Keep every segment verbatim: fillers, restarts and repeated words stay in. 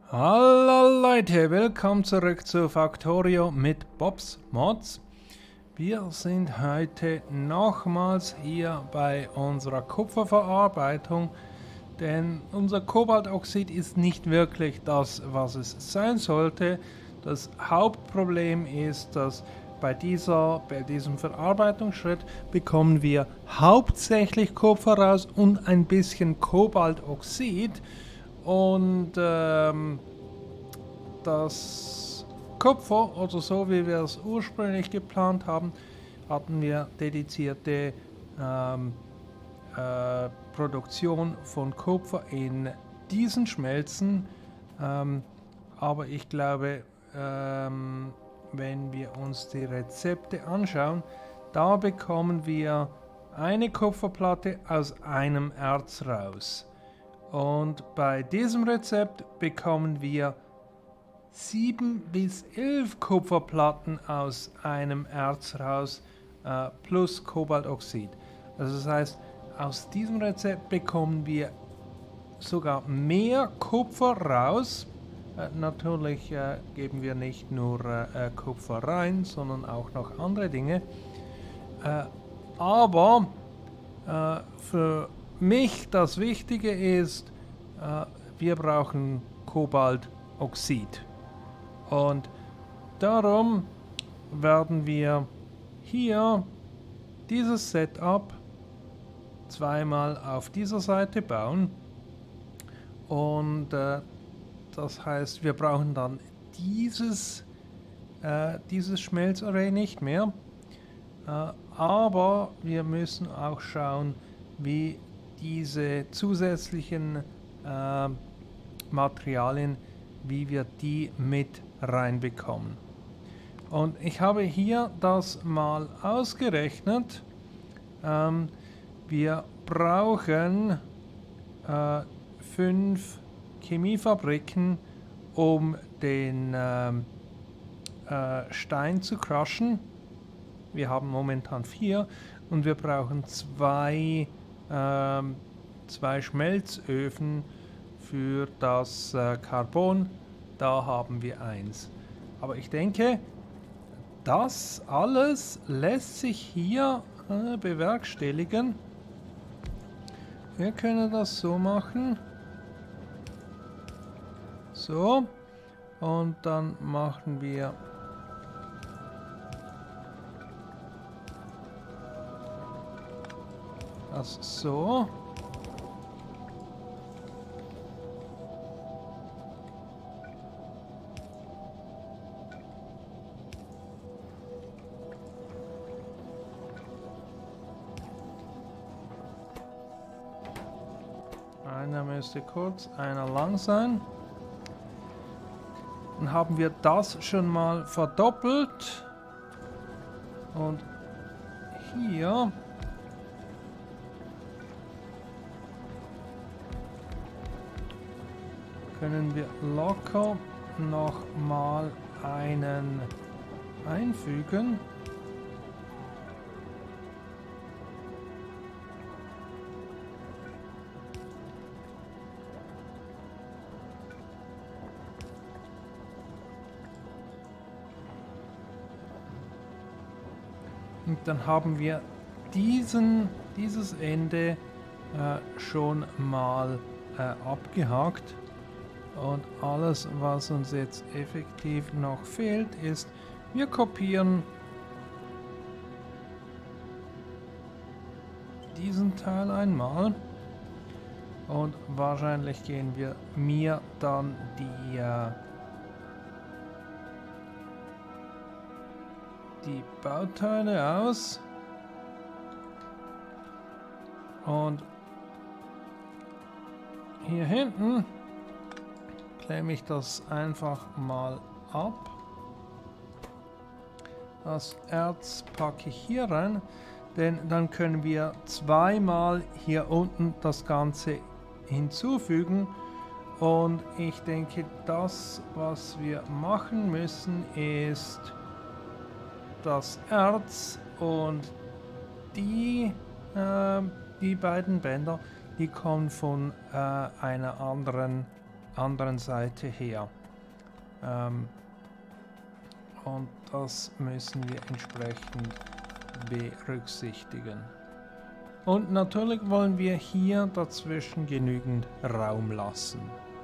Hallo Leute, willkommen zurück zu Factorio mit Bobs Mods. Wir sind heute nochmals hier bei unserer Kupferverarbeitung, denn unser Kobaltoxid ist nicht wirklich das, was es sein sollte. Das Hauptproblem ist, dass bei, dieser, bei diesem Verarbeitungsschritt bekommen wir hauptsächlich Kupfer raus und ein bisschen Kobaltoxid. Und ähm, das Kupfer, oder so wie wir es ursprünglich geplant haben, hatten wir dedizierte ähm, äh, Produktion von Kupfer in diesen Schmelzen. Ähm, aber ich glaube, ähm, wenn wir uns die Rezepte anschauen, da bekommen wir eine Kupferplatte aus einem Erz raus. Und bei diesem Rezept bekommen wir sieben bis elf Kupferplatten aus einem Erz raus, äh, plus Kobaltoxid. Also das heißt, aus diesem Rezept bekommen wir sogar mehr Kupfer raus. Äh, natürlich äh, geben wir nicht nur äh, Kupfer rein, sondern auch noch andere Dinge. Äh, aber äh, für mich das Wichtige ist, äh, wir brauchen Kobaltoxid. Und darum werden wir hier dieses Setup zweimal auf dieser Seite bauen. Und äh, das heißt, wir brauchen dann dieses, äh, dieses Schmelzarray nicht mehr. Äh, aber wir müssen auch schauen, wie diese zusätzlichen äh, Materialien, wie wir die mit reinbekommen. Und ich habe hier das mal ausgerechnet. Ähm, wir brauchen äh, fünf Chemiefabriken, um den ähm, äh, Stein zu crushen. Wir haben momentan vier und wir brauchen zwei, ähm, zwei Schmelzöfen für das äh, Carbon. Da haben wir eins. Aber ich denke, das alles lässt sich hier äh, bewerkstelligen. Wir können das so machen. So. Und dann machen wir das so. Einer müsste kurz, einer lang sein. Dann haben wir das schon mal verdoppelt. Und hier können wir locker noch mal einen einfügen. Und dann haben wir diesen, dieses Ende äh, schon mal äh, abgehakt. Und alles, was uns jetzt effektiv noch fehlt, ist, wir kopieren diesen Teil einmal. Und wahrscheinlich gehen wir mir dann die, äh, die Bauteile aus. Und hier hinten klemme ich das einfach mal ab. Das Erz packe ich hier rein, denn dann können wir zweimal hier unten das Ganze hinzufügen. Und ich denke, das, was wir machen müssen, ist das Erz und die, äh, die beiden Bänder, die kommen von äh, einer anderen anderen Seite her. Ähm, und das müssen wir entsprechend berücksichtigen. Und natürlich wollen wir hier dazwischen genügend Raum lassen.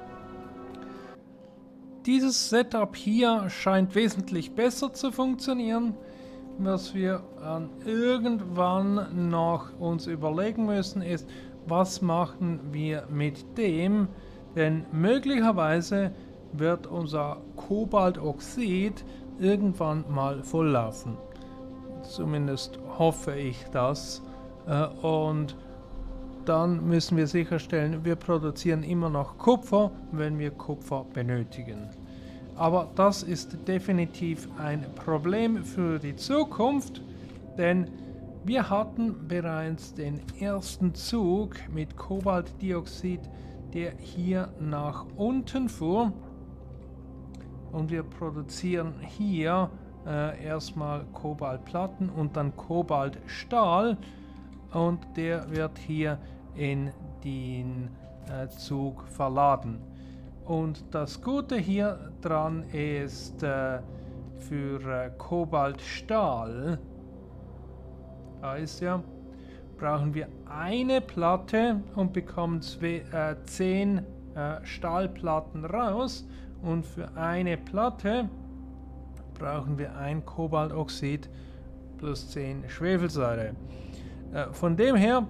Dieses Setup hier scheint wesentlich besser zu funktionieren. Was wir dann irgendwann noch uns überlegen müssen ist, was machen wir mit dem? Denn möglicherweise wird unser Kobaltoxid irgendwann mal volllaufen. Zumindest hoffe ich das. Und dann müssen wir sicherstellen, wir produzieren immer noch Kupfer, wenn wir Kupfer benötigen. Aber das ist definitiv ein Problem für die Zukunft, denn wir hatten bereits den ersten Zug mit Kobaltdioxid, der hier nach unten fuhr. Und wir produzieren hier äh, erstmal Kobaltplatten und dann Kobaltstahl. Und der wird hier in den äh, Zug verladen. Und das Gute hier dran ist, äh, für äh, Kobaltstahl, da ist ja, brauchen wir eine Platte und bekommen zwei, äh, zehn äh, Stahlplatten raus. Und für eine Platte brauchen wir ein Kobaltoxid plus zehn Schwefelsäure. Äh, von dem her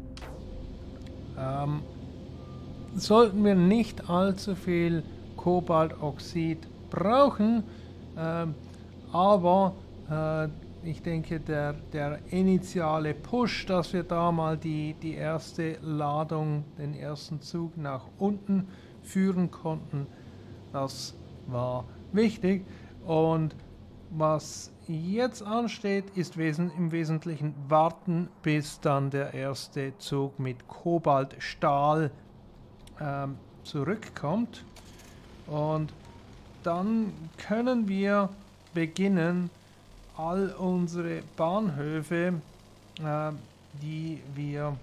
ähm, sollten wir nicht allzu viel Kobaltoxid brauchen, äh, aber äh, ich denke, der, der initiale Push, dass wir da mal die, die erste Ladung, den ersten Zug nach unten führen konnten, das war wichtig. Und was jetzt ansteht, ist wesen im Wesentlichen warten, bis dann der erste Zug mit Kobaltstahl ähm, zurückkommt. Und dann können wir beginnen, all unsere Bahnhöfe, äh, die wir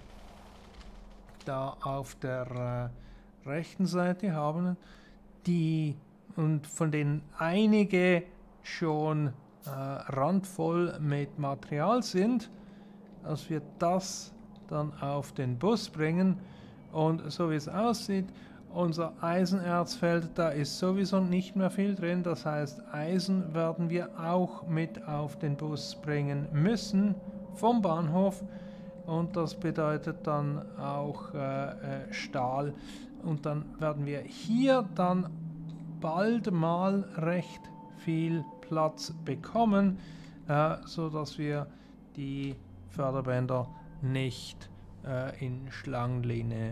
da auf der äh, rechten Seite haben, die und von denen einige schon äh, randvoll mit Material sind, dass wir das dann auf den Bus bringen. Und so wie es aussieht, unser Eisenerzfeld, da ist sowieso nicht mehr viel drin, das heißt Eisen werden wir auch mit auf den Bus bringen müssen vom Bahnhof, und das bedeutet dann auch äh, äh, Stahl, und dann werden wir hier dann bald mal recht viel Platz bekommen, äh, so dass wir die Förderbänder nicht äh, in Schlangenlinie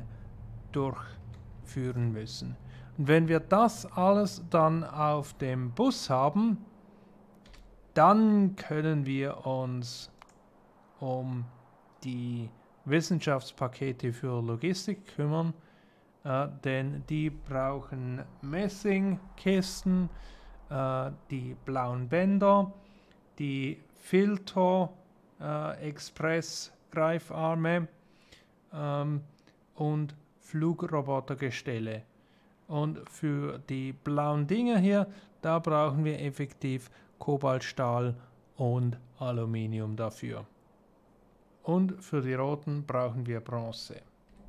durchführen müssen. Und wenn wir das alles dann auf dem Bus haben, dann können wir uns um die Wissenschaftspakete für Logistik kümmern, äh, denn die brauchen Messingkisten, äh, die blauen Bänder, die Filter, äh, Express-Greifarme ähm, und Flugrobotergestelle. Und für die blauen Dinge hier, da brauchen wir effektiv Kobaltstahl und Aluminium dafür. Und für die roten brauchen wir Bronze.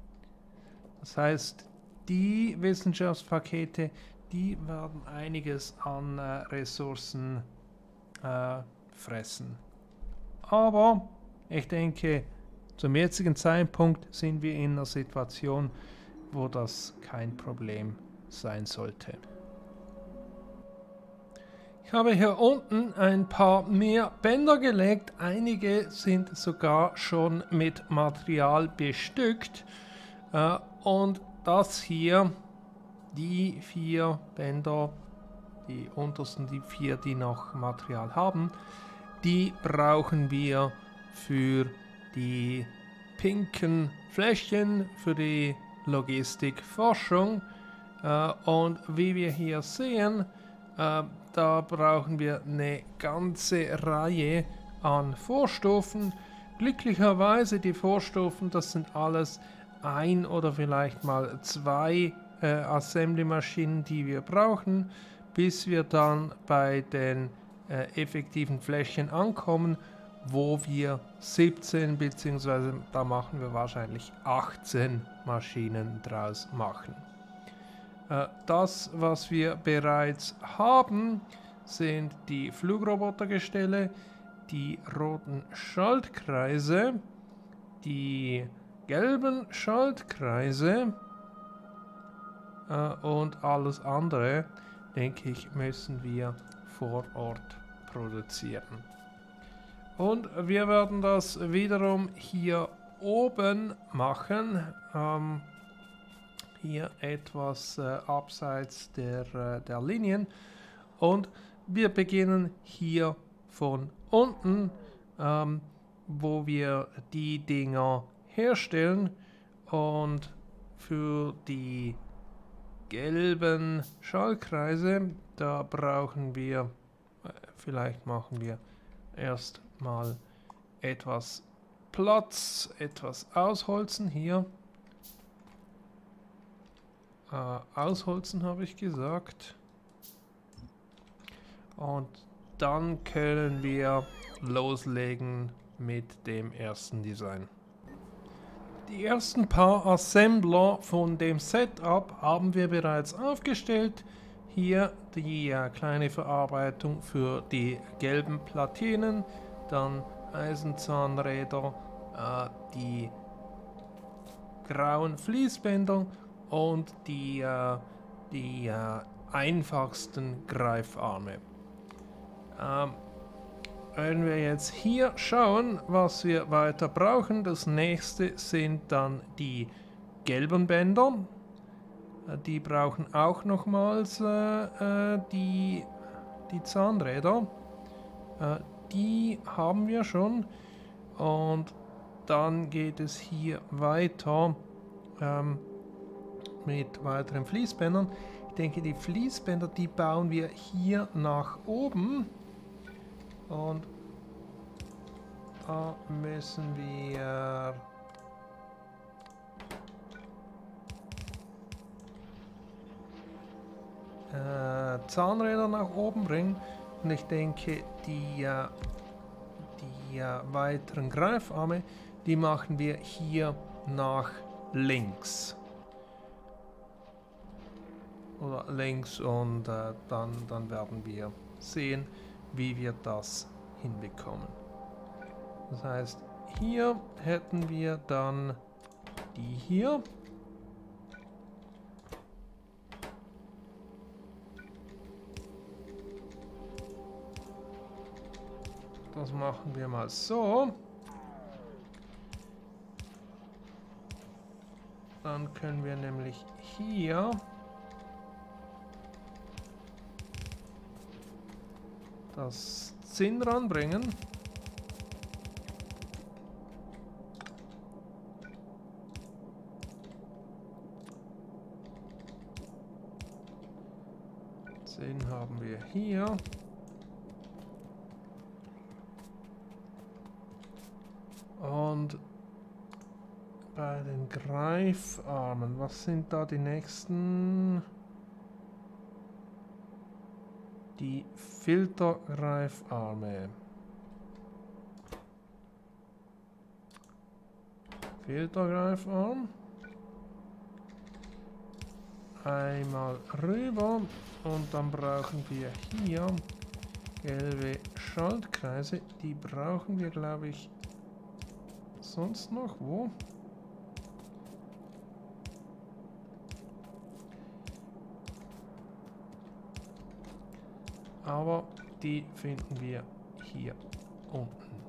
Das heißt, die Wissenschaftspakete, die werden einiges an äh, Ressourcen äh, fressen. Aber ich denke, zum jetzigen Zeitpunkt sind wir in einer Situation, wo das kein Problem sein sollte. Ich habe hier unten ein paar mehr Bänder gelegt. Einige sind sogar schon mit Material bestückt. Äh, und das hier, die vier Bänder, die untersten, die vier, die noch Material haben, die brauchen wir für die pinken Fläschchen, für die Logistikforschung. Äh, und wie wir hier sehen, äh, da brauchen wir eine ganze Reihe an Vorstufen. Glücklicherweise die Vorstufen, das sind alles ein oder vielleicht mal zwei äh, Assembly-Maschinen, die wir brauchen, bis wir dann bei den äh, effektiven Flächen ankommen, wo wir siebzehn bzw. da machen wir wahrscheinlich achtzehn Maschinen draus machen. Äh, das, was wir bereits haben, sind die Flugrobotergestelle, die roten Schaltkreise, die gelben Schaltkreise äh, und alles andere, denke ich, müssen wir vor Ort produzieren. Und wir werden das wiederum hier oben machen, ähm, hier etwas äh, abseits der, äh, der Linien. Und wir beginnen hier von unten, ähm, wo wir die Dinger herstellen, und für die gelben Schaltkreise, da brauchen wir, äh, vielleicht machen wir erst mal etwas Platz, etwas ausholzen hier. Äh, ausholzen habe ich gesagt. Und dann können wir loslegen mit dem ersten Design. Die ersten paar Assembler von dem Setup haben wir bereits aufgestellt. Hier die äh, kleine Verarbeitung für die gelben Platinen, dann Eisenzahnräder, äh, die grauen Fließbänder und die, äh, die äh, einfachsten Greifarme. Ähm, wenn wir jetzt hier schauen, was wir weiter brauchen, das nächste sind dann die gelben Bänder. Äh, die brauchen auch nochmals äh, äh, die, die Zahnräder. Äh, die haben wir schon. Und dann geht es hier weiter ähm, mit weiteren Fließbändern. Ich denke, die Fließbänder, die bauen wir hier nach oben. Und da müssen wir äh, Zahnräder nach oben bringen. Und ich denke, die, äh, die äh, weiteren Greifarme, die machen wir hier nach links. Oder links, und äh, dann, dann werden wir sehen, wie wir das hinbekommen. Das heißt, hier hätten wir dann die hier. Das machen wir mal so. Dann können wir nämlich hier das Zinn ranbringen. Zinn haben wir hier. Und bei den Greifarmen, was sind da die nächsten? Die Filtergreifarme. Filtergreifarm. Einmal rüber, und dann brauchen wir hier gelbe Schaltkreise. Die brauchen wir, glaube ich, sonst noch wo? Aber die finden wir hier unten.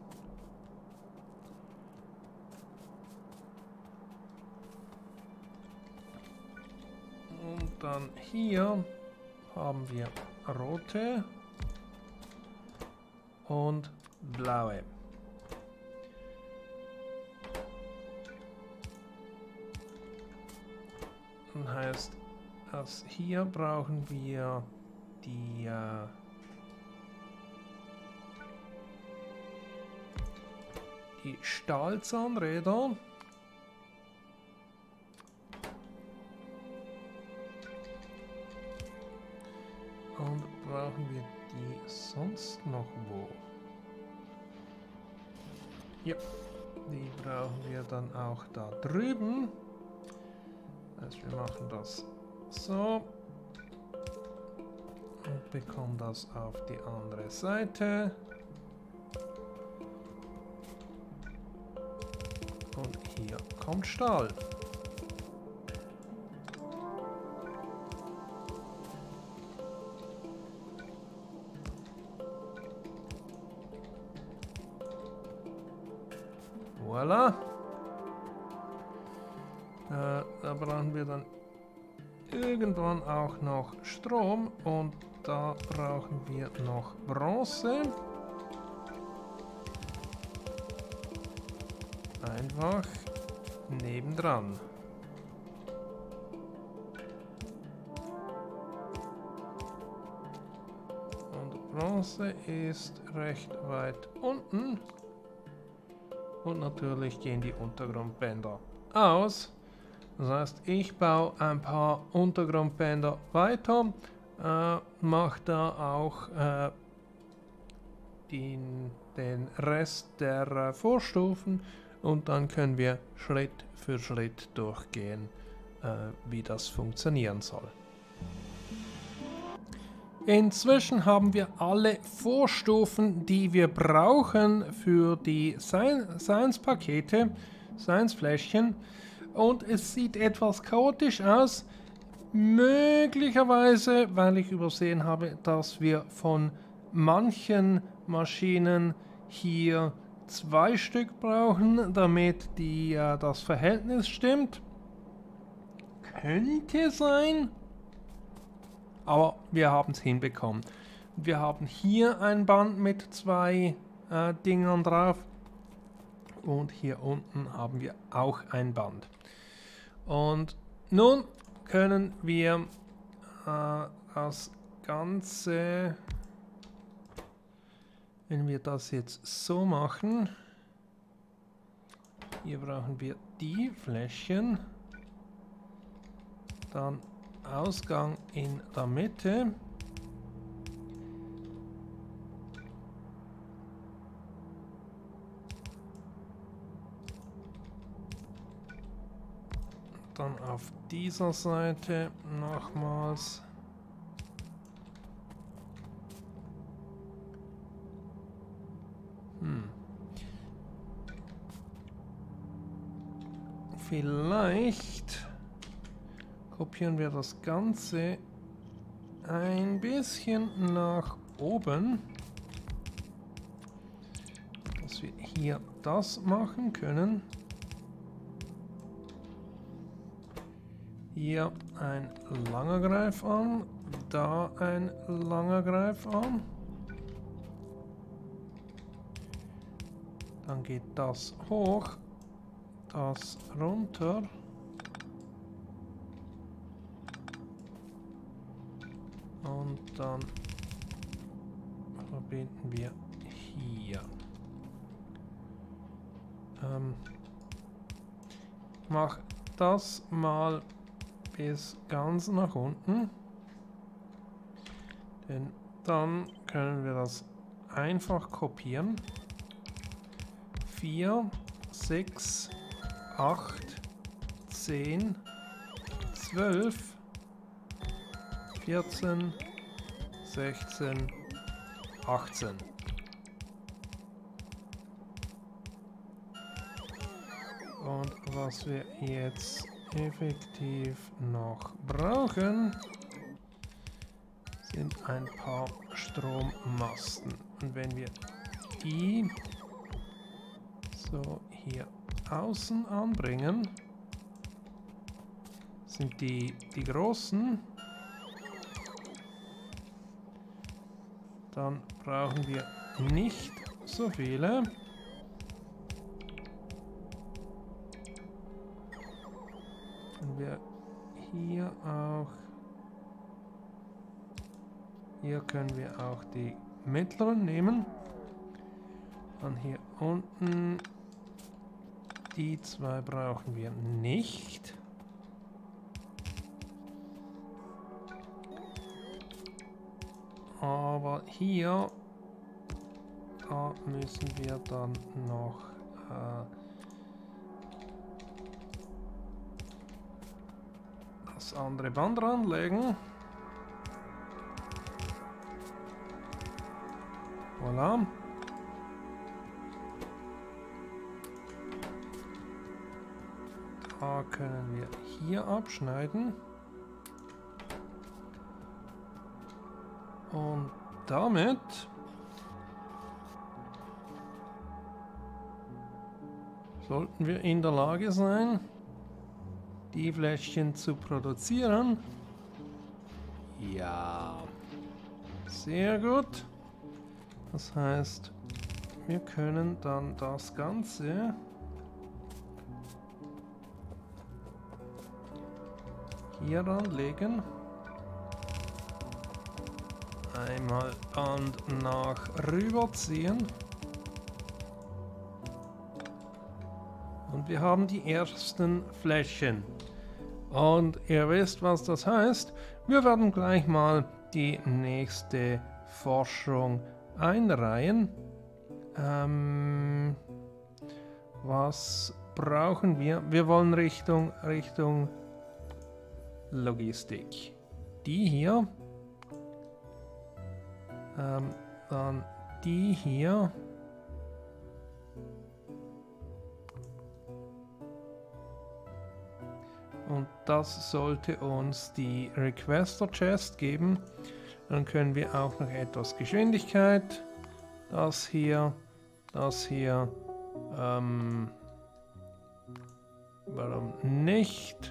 Und dann hier haben wir rote und blaue. Das heißt, dass hier brauchen wir die äh, die Stahlzahnräder. Und brauchen wir die sonst noch wo? Ja, die brauchen wir dann auch da drüben. Also wir machen das so. Und bekommen das auf die andere Seite. Und hier kommt Stahl. Voilà. Äh, da brauchen wir dann irgendwann auch noch Strom und da brauchen wir noch Bronze. Einfach nebendran. Und Bronze ist recht weit unten. Und natürlich gehen die Untergrundbänder aus. Das heißt, ich baue ein paar Untergrundbänder weiter, äh, mache da auch äh, den, den Rest der äh, Vorstufen und dann können wir Schritt für Schritt durchgehen, äh, wie das funktionieren soll. Inzwischen haben wir alle Vorstufen, die wir brauchen für die Science-Pakete, Science-Fläschchen. Und es sieht etwas chaotisch aus. Möglicherweise, weil ich übersehen habe, dass wir von manchen Maschinen hier zwei Stück brauchen, damit die, äh, das Verhältnis stimmt. Könnte sein. Aber wir haben es hinbekommen. Wir haben hier ein Band mit zwei äh, Dingern drauf. Und hier unten haben wir auch ein Band. Und nun können wir äh, das Ganze, wenn wir das jetzt so machen, hier brauchen wir die Fläschchen, dann Ausgang in der Mitte. Dann auf dieser Seite nochmals. Hm. Vielleicht kopieren wir das Ganze ein bisschen nach oben, dass wir hier das machen können. Hier ein langer Greifarm, da ein langer Greifarm. Dann geht das hoch, das runter. Und dann verbinden wir hier. Ähm, mach das mal bis ganz nach unten. Denn dann können wir das einfach kopieren. vier, sechs, acht, zehn, zwölf, vierzehn, sechzehn, achtzehn. Und was wir jetzt effektiv noch brauchen, sind ein paar Strommasten. Und wenn wir die so hier außen anbringen, sind die, die großen. Dann brauchen wir nicht so viele. Und wir hier auch, hier können wir auch die mittleren nehmen. Dann hier unten, die zwei brauchen wir nicht. aber hier, da müssen wir dann noch äh, das andere Band ranlegen. Voilà. Da können wir hier abschneiden. Und damit sollten wir in der Lage sein, die Fläschchen zu produzieren. Ja, sehr gut. Das heißt, wir können dann das Ganze hier anlegen. Einmal Band nach rüber ziehen. Und wir haben die ersten Fläschchen. Und ihr wisst, was das heißt. Wir werden gleich mal die nächste Forschung einreihen. Ähm, was brauchen wir? Wir wollen Richtung, Richtung Logistik. Die hier. Ähm, dann die hier. Und das sollte uns die Requester Chest geben. Dann können wir auch noch etwas Geschwindigkeit. Das hier, das hier. Ähm, warum nicht?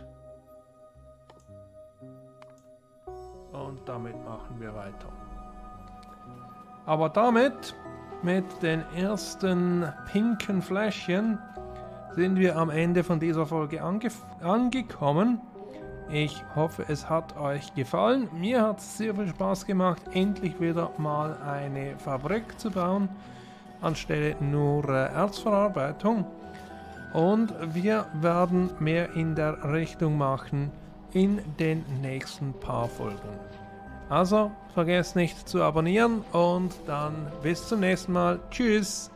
Und damit machen wir weiter. Aber damit, mit den ersten pinken Fläschchen, sind wir am Ende von dieser Folge ange angekommen. Ich hoffe, es hat euch gefallen. Mir hat es sehr viel Spaß gemacht, endlich wieder mal eine Fabrik zu bauen, anstelle nur äh, Erzverarbeitung. Und wir werden mehr in der Richtung machen in den nächsten paar Folgen. Also, vergesst nicht zu abonnieren und dann bis zum nächsten Mal. Tschüss!